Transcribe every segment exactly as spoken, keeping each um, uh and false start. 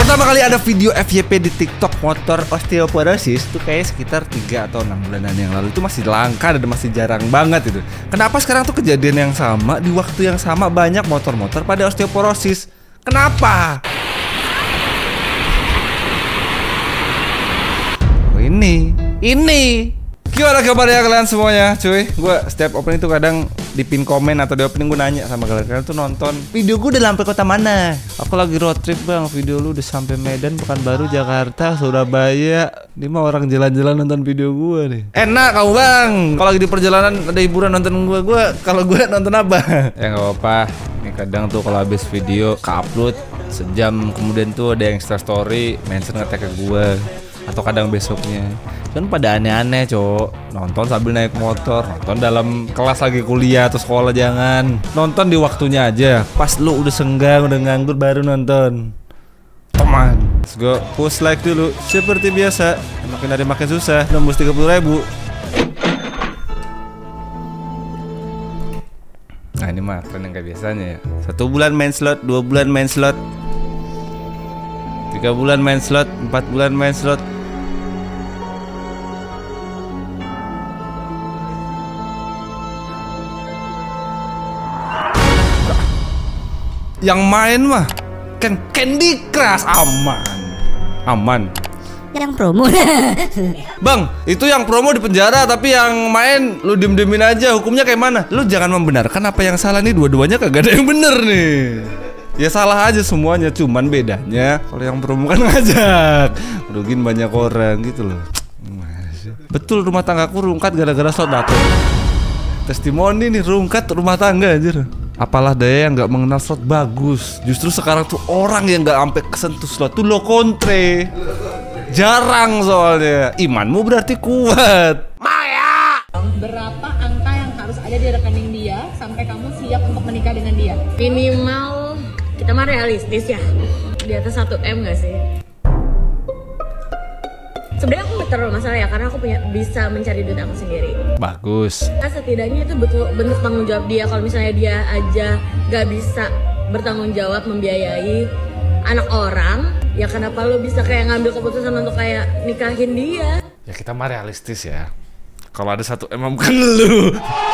Pertama kali ada video F Y P di TikTok motor osteoporosis tuh kayak sekitar tiga atau enam bulanan yang lalu. Itu masih langka dan masih jarang banget itu. Kenapa sekarang tuh kejadian yang sama di waktu yang sama banyak motor-motor pada osteoporosis? Kenapa? Oh ini, ini. Gimana kabarnya kalian semuanya, cuy? Gue setiap opening tuh kadang di pin komen atau di opening gue nanya sama kalian, kalian tuh nonton video gue udah sampai kota mana? Aku lagi road trip bang, video lu udah sampai Medan, Pekanbaru, Jakarta, Surabaya. Ini mah orang jalan-jalan nonton video gue nih. Enak kamu bang, kalau lagi di perjalanan ada hiburan nonton gue, gue kalau gue nonton apa? Ya nggak apa-apa. Ini kadang tuh kalau habis video ke-upload sejam kemudian tuh ada yang Insta story mention nge-tag ke gue. Atau kadang besoknya kan pada aneh-aneh cowok, nonton sambil naik motor, nonton dalam kelas lagi kuliah atau sekolah, jangan nonton di waktunya aja, pas lu udah senggang udah nganggur baru nonton. Come on, let's go. Push like dulu seperti biasa, makin hari makin susah, nembus tiga puluh ribu. Nah ini mah tren yang kayak biasanya ya. Satu bulan main slot, dua bulan main slot, tiga bulan main slot, empat bulan main slot. Yang main mah kan Candy Crush, aman, aman. Yang promo. Bang, itu yang promo di penjara, tapi yang main lu diem-diemin aja. Hukumnya kayak mana? Lu jangan membenarkan apa yang salah nih, dua-duanya kagak ada yang bener nih. Ya salah aja semuanya, cuman bedanya kalau yang promo kan ngajak merugiin banyak orang gitu loh. Betul, rumah tanggaku rungkat gara-gara slot datu. Testimoni nih, rungkat rumah tangga anjir. Apalah daya yang nggak mengenal slot bagus. Justru sekarang tuh orang yang nggak sampai kesentuh slot tuh lo kontre. Jarang soalnya. Imanmu berarti kuat. Maya. Berapa angka yang harus ada di rekening dia sampai kamu siap untuk menikah dengan dia? Minimal, kita mah realistis ya, di atas satu M nggak sih? Sebenarnya aku gak terlalu masalah ya, karena aku punya bisa mencari duit aku sendiri. Bagus. Nah, setidaknya itu betul bentuk tanggung jawab dia. Kalau misalnya dia aja gak bisa bertanggung jawab membiayai anak orang, ya kenapa lo bisa kayak ngambil keputusan untuk kayak nikahin dia? Ya kita mah realistis ya. Kalau ada satu M bukan lu.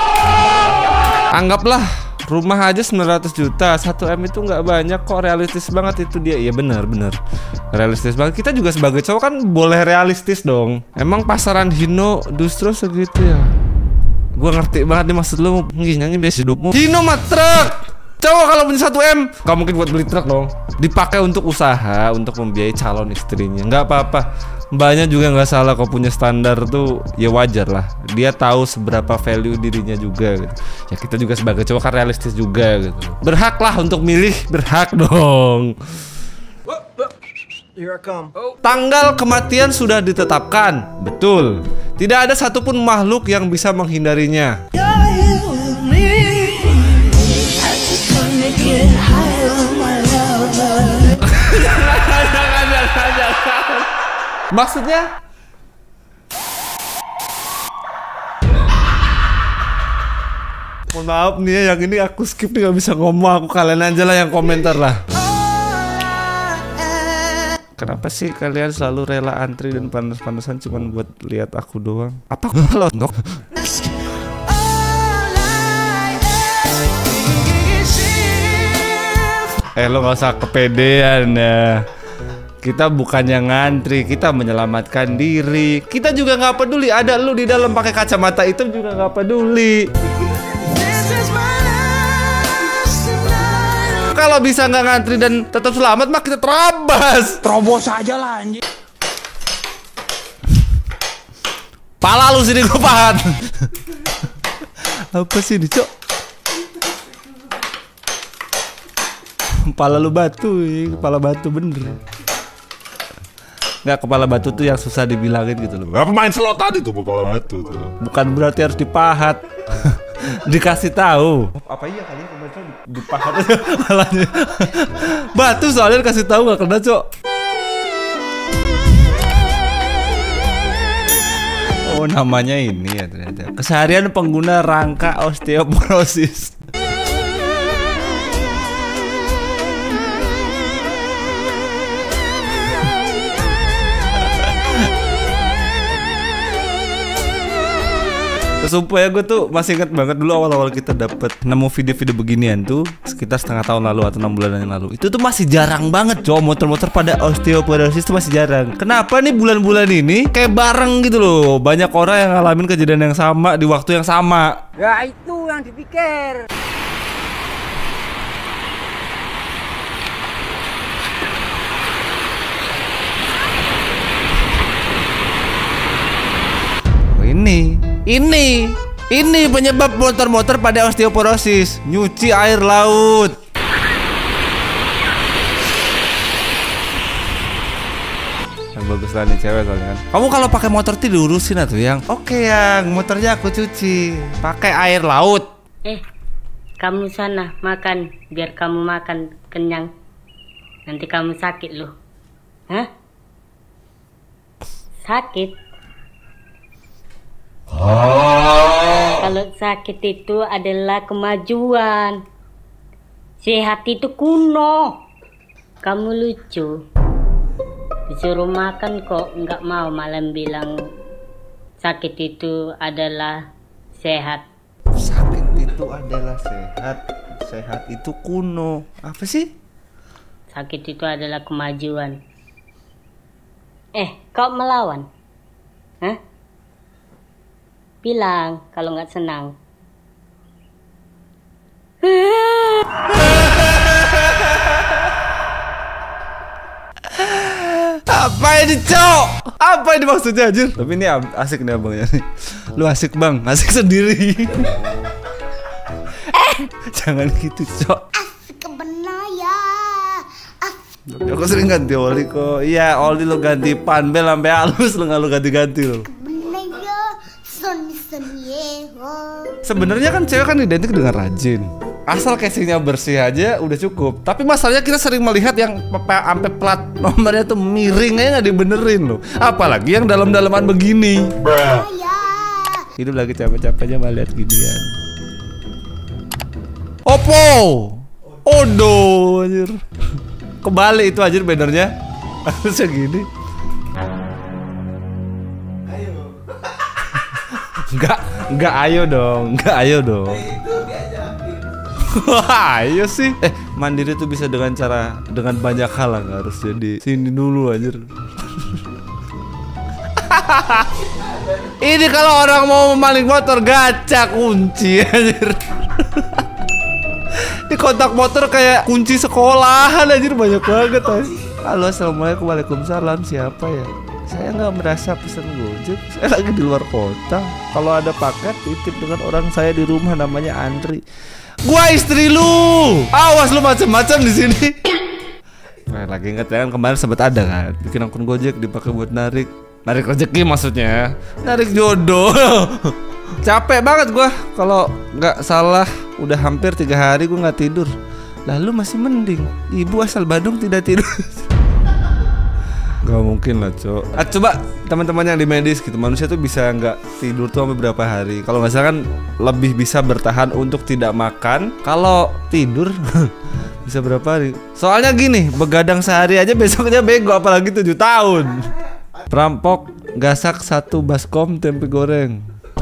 Anggaplah rumah aja sembilan ratus juta, satu M itu nggak banyak kok, realistis banget itu dia. Iya benar benar realistis banget. Kita juga sebagai cowok kan boleh realistis dong. Emang pasaran Hino Dustro segitu ya? Gua ngerti banget nih maksud lu, nyanyi biasa hidupmu. Hino mah truk. Cowok kalau punya satu M nggak mungkin buat beli truk dong. Dipakai untuk usaha, untuk membiayai calon istrinya. Nggak apa-apa. Mbaknya juga nggak salah kok, punya standar tuh ya wajar lah. Dia tahu seberapa value dirinya juga gitu. Ya kita juga sebagai cowok kan realistis juga gitu. Berhak lah untuk milih, berhak dong. Tanggal kematian sudah ditetapkan, betul. Tidak ada satupun makhluk yang bisa menghindarinya. Maksudnya? Mohon maaf nih ya, yang ini aku skip nih, gak bisa ngomong. Aku kalian aja lah yang komentar lah. Kenapa sih kalian selalu rela antri dan panas-panasan cuman buat lihat aku doang? Apa lo dok? Eh lo gak usah kepedean ya. Kita bukannya ngantri, kita menyelamatkan diri. Kita juga nggak peduli ada lu di dalam pakai kacamata itu juga nggak peduli. Kalau bisa nggak ngantri dan tetap selamat mah kita terabas. Terobos aja lah anjing. Pala lu sini gue pahat. Apa sih ini cok? Kepala lu batu, ya. Kepala batu bener. Nggak, kepala batu tuh yang susah dibilangin gitu loh. Apa main slot tadi tuh kepala batu tuh? Bukan berarti harus dipahat. Dikasih tahu. Apa iya kalian kemarin dipahat aja kepalanya. Batu soalnya dikasih tahu nggak kena cok. Oh namanya ini ya ternyata. Keseharian pengguna rangka osteoporosis. Sumpah ya, gue tuh masih inget banget dulu awal-awal kita dapet nemu video-video beginian tuh sekitar setengah tahun lalu atau enam bulan yang lalu. Itu tuh masih jarang banget, cowok. Motor-motor pada osteoporosis tuh masih jarang. Kenapa nih bulan-bulan ini kayak bareng gitu loh? Banyak orang yang ngalamin kejadian yang sama di waktu yang sama. Ya itu yang dipikir. Ini, ini, ini penyebab motor-motor pada osteoporosis. Nyuci air laut. Yang bagus lah nih cewek soalnya kan. Kamu kalau pakai motor tuh diurusin atuh yang. Oke yang motornya aku cuci. Pakai air laut. Eh, kamu sana makan biar kamu makan kenyang. Nanti kamu sakit loh. Hah? Sakit? Kalau sakit itu adalah kemajuan. Sehat itu kuno. Kamu lucu. Disuruh makan kok nggak mau, malam bilang sakit itu adalah sehat. Sakit itu adalah sehat. Sehat itu kuno. Apa sih? Sakit itu adalah kemajuan. Eh, kau melawan? Hah? Bilang kalau nggak senang. Apa ini cok? Apa ini maksudnya anjir? Tapi ini asik nih abangnya nih. Lu asik bang, asik sendiri. Jangan gitu cok. Asik bener ya. Asik Aku sering ganti oli kok. Iya oli lu ganti panbel sampai halus lu nggak lu ganti-ganti lu. bener ya. Soni soni yeho. Sebenarnya kan cewek kan identik dengan rajin. Asal casingnya bersih aja udah cukup. Tapi masalahnya kita sering melihat yang sampai plat nomornya tuh miring aja nggak dibenerin loh. Apalagi yang dalam-dalaman begini. Ya. Hidup lagi capek-capeknya malah lihat ginian. Oppo, Odo, anjir. Kebalik itu anjir bannernya. Harusnya gini. Enggak, enggak ayo dong, enggak ayo dong. Wah, ayo sih. Eh, mandiri tuh bisa dengan cara dengan banyak hal lah, nggak harus jadi sini dulu anjir. Ini kalau orang mau memaling motor gacha kunci anjir. Ini kontak motor kayak kunci sekolahan anjir, banyak banget anjir. Halo, assalamualaikum, waalaikumsalam, siapa ya? Saya nggak merasa pesan Gojek, saya lagi di luar kota. Kalau ada paket titip dengan orang saya di rumah namanya Andri. Gua istri lu, awas lu macam-macam di sini. Nah, lagi inget ya kan kemarin sempat ada kan, bikin akun Gojek dipakai buat narik, narik rezeki maksudnya, narik jodoh. Capek banget gua kalau nggak salah, udah hampir tiga hari gua nggak tidur. Lalu masih mending, ibu asal Bandung tidak tidur. Gak mungkin lah cok. Ah, coba teman-teman yang di medis gitu, manusia tuh bisa nggak tidur tuh sampai berapa hari? Kalau nggak salah kan lebih bisa bertahan untuk tidak makan. Kalau tidur bisa berapa hari? Soalnya gini, begadang sehari aja besoknya bego, apalagi tujuh tahun. Perampok gasak satu baskom tempe goreng.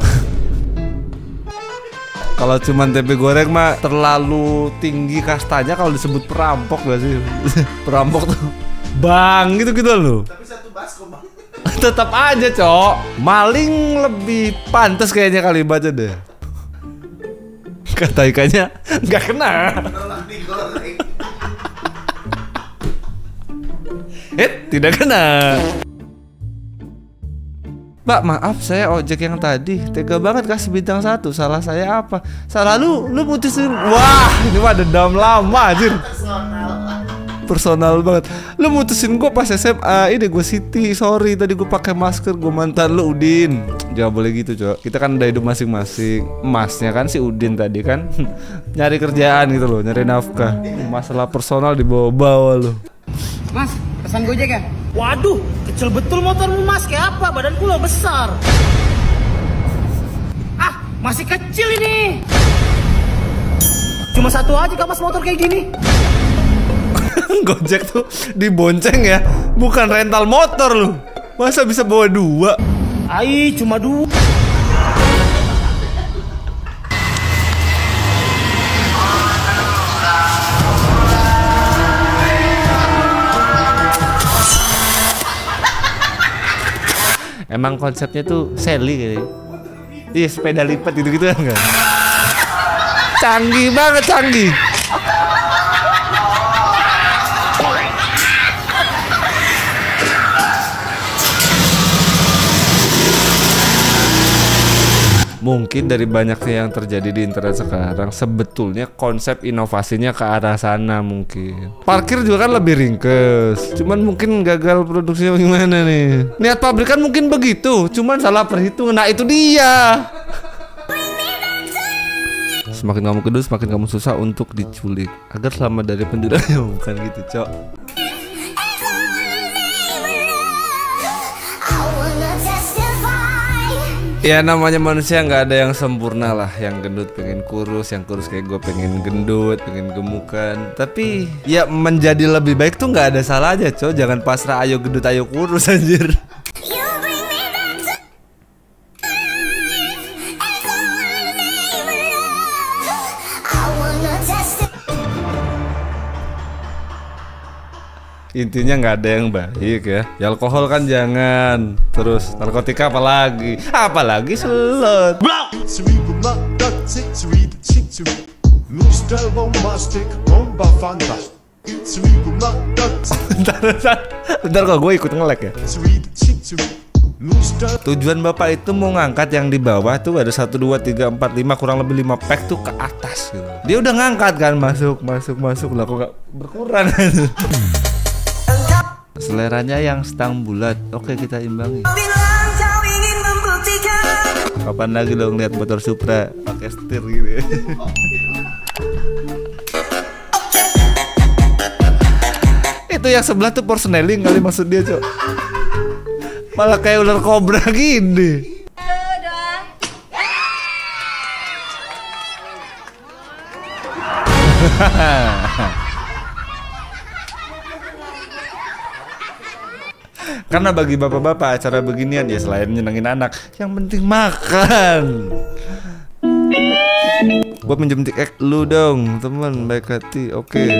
Kalau cuman tempe goreng mah terlalu tinggi kastanya kalau disebut perampok gak sih? Perampok tuh bang gitu-gitu loh. Tapi satu baskom bang. Tetap aja cok. Maling lebih pantas kayaknya kalimatnya deh. Kata ikannya nggak kena. Eh tidak kena. Mbak maaf saya ojek yang tadi tega banget kasih bintang satu. Salah saya apa? Salah lu, lu putusin. Wah ini mah dendam lama anjir. Personal banget. Lu mutusin gue pas S M A. Ini gue Siti, sorry tadi gue pakai masker. Gue mantan lu Udin. Jangan boleh gitu cok. Kita kan udah hidup masing-masing. Emasnya kan si Udin tadi kan nyari kerjaan gitu loh, nyari nafkah. Masalah personal dibawa-bawa lo. Mas, pesan Gojek ya? Waduh, kecil betul motormu mas. Kayak apa? Badanku lo besar. Ah, masih kecil ini. Cuma satu aja kak mas motor kayak gini. Gojek tuh dibonceng ya, bukan rental motor lu. Masa bisa bawa dua? Ai, cuma dua. Emang konsepnya tuh Sally gitu. Iya, sepeda lipat gitu-gitu kan enggak? Canggih banget, canggih. Mungkin dari banyaknya yang terjadi di internet sekarang, sebetulnya konsep inovasinya ke arah sana mungkin. Parkir juga kan lebih ringkes, cuman mungkin gagal produksinya gimana nih. Niat pabrikan mungkin begitu, cuman salah perhitungan. Nah itu dia. Semakin kamu kedus, semakin kamu susah untuk diculik. Agar selamat dari penjuranya, bukan gitu, Cok. Ya namanya manusia nggak ada yang sempurna lah. Yang gendut pengen kurus, yang kurus kayak gue pengen gendut, pengen gemukan. Tapi ya menjadi lebih baik tuh nggak ada salahnya, Cok. Jangan pasrah ayo gendut ayo kurus anjir. Intinya nggak ada yang baik ya. Ya alkohol kan jangan. Terus narkotika apalagi? Apalagi selot. Bentar, bentar, bentar kok gue ikut nge-lag ya. Tujuan bapak itu mau ngangkat yang di bawah tuh ada satu dua tiga empat lima kurang lebih lima pack tuh ke atas gitu. Dia udah ngangkat kan, masuk masuk masuk lah kok gak berkurang. Seleranya yang stang bulat. Oke, kita imbangi. Kapan lagi dong lihat motor Supra pakai setir gitu ya. Itu yang sebelah tuh Porseneling kali maksud dia, Cok. Malah kayak ular kobra gini. Karena bagi bapak-bapak acara beginian ya selain nyenengin anak, yang penting makan. Gua minjem tiket lu dong, teman baik hati. Oke. Okay.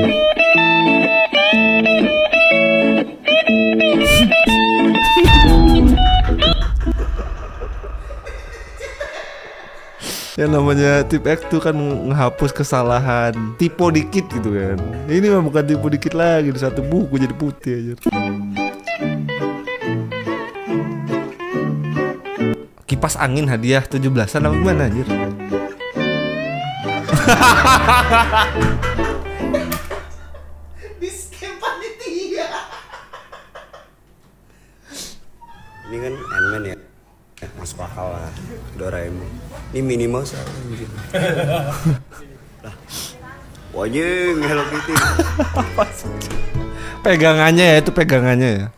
Yang namanya tip X tuh kan menghapus kesalahan, tipe dikit gitu kan. Ini mah bukan tipe dikit lagi, di satu buku jadi putih aja. Kipas angin hadiah tujuh belasan apa gimana anjir? Ini kan Ant-Man ya, ya masuk akal lah. Doraemon. Ini minimal soalnya anjir. Lah. Wajeng Hello Kitty. Pegangannya ya, itu pegangannya ya.